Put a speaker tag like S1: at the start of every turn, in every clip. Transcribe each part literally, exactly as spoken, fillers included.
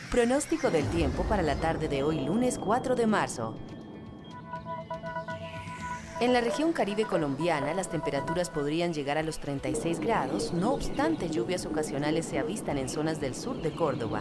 S1: Pronóstico del tiempo para la tarde de hoy, lunes cuatro de marzo. En la región Caribe colombiana, las temperaturas podrían llegar a los treinta y seis grados, no obstante, lluvias ocasionales se avistan en zonas del sur de Córdoba.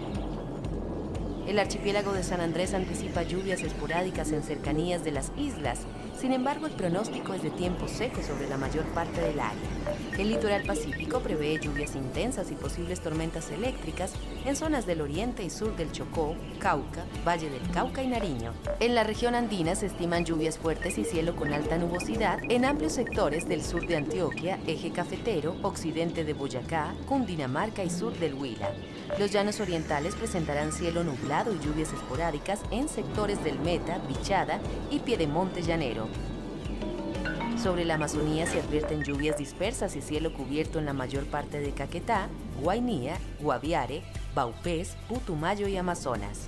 S1: El archipiélago de San Andrés anticipa lluvias esporádicas en cercanías de las islas. Sin embargo, el pronóstico es de tiempo seco sobre la mayor parte del área. El litoral pacífico prevé lluvias intensas y posibles tormentas eléctricas en zonas del oriente y sur del Chocó, Cauca, Valle del Cauca y Nariño. En la región andina se estiman lluvias fuertes y cielo con alta nubosidad en amplios sectores del sur de Antioquia, eje cafetero, occidente de Boyacá, Cundinamarca y sur del Huila. Los llanos orientales presentarán cielo nublado y lluvias esporádicas en sectores del Meta, Bichada y Piedemonte Llanero. Sobre la Amazonía se advierten lluvias dispersas y cielo cubierto en la mayor parte de Caquetá, Guainía, Guaviare, Vaupés, Putumayo y Amazonas.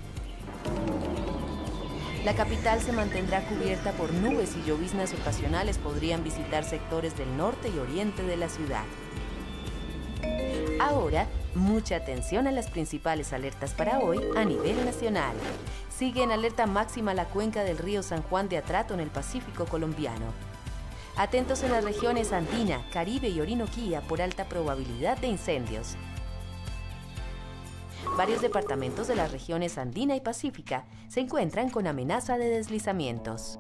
S1: La capital se mantendrá cubierta por nubes y lloviznas ocasionales podrían visitar sectores del norte y oriente de la ciudad. Ahora, mucha atención a las principales alertas para hoy a nivel nacional. Sigue en alerta máxima la cuenca del río San Juan de Atrato en el Pacífico colombiano. Atentos en las regiones Andina, Caribe y Orinoquía por alta probabilidad de incendios. Varios departamentos de las regiones Andina y Pacífica se encuentran con amenaza de deslizamientos.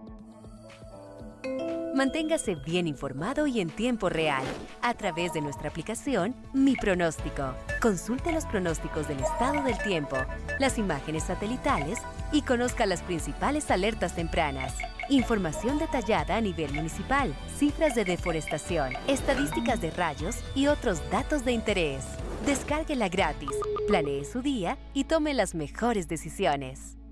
S1: Manténgase bien informado y en tiempo real a través de nuestra aplicación Mi Pronóstico. Consulte los pronósticos del estado del tiempo, las imágenes satelitales y conozca las principales alertas tempranas. Información detallada a nivel municipal, cifras de deforestación, estadísticas de rayos y otros datos de interés. Descárguela gratis, planee su día y tome las mejores decisiones.